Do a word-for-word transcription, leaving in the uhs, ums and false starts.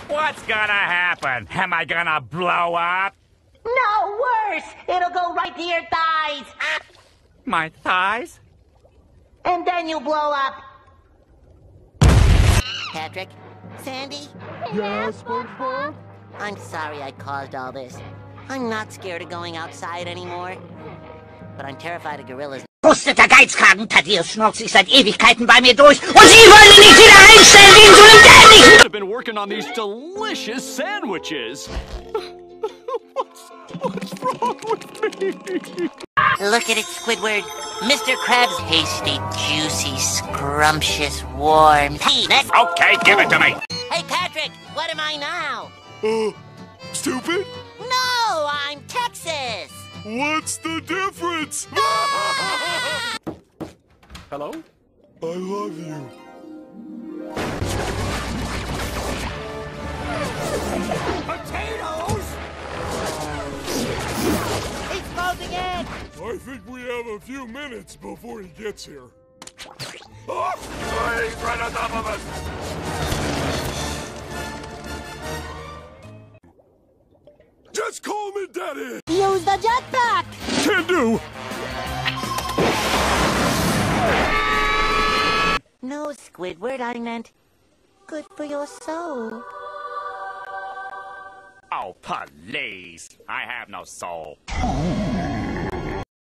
What's gonna happen? Am I gonna blow up? No, worse! It'll go right to your thighs! My thighs? And then you blow up! Patrick? Sandy? Yeah, SpongeBob? I'm sorry I caused all this. I'm not scared of going outside anymore. But I'm terrified of gorillas. Husteter Geizkragen, Thaddeus schnauzt sich seit Ewigkeiten bei mir durch und Sie wollen ihn nicht wieder einstellen wegen so einem dämlichen... I've been working on these delicious sandwiches. what's, what's wrong with me? Look at it, Squidward. Mister Krabs' tasty, juicy, scrumptious, warm peanut. Okay, give it to me. Hey, Patrick, what am I now? Uh, stupid? No, I'm Texas. What's the difference? Hello? I love you. Potatoes? He's closing in. I think we have a few minutes before he gets here. Oh, he's right on top of us. Just call me Daddy! Use the jetpack. Can do! No, Squidward, I meant good for your soul. Oh, please. I have no soul.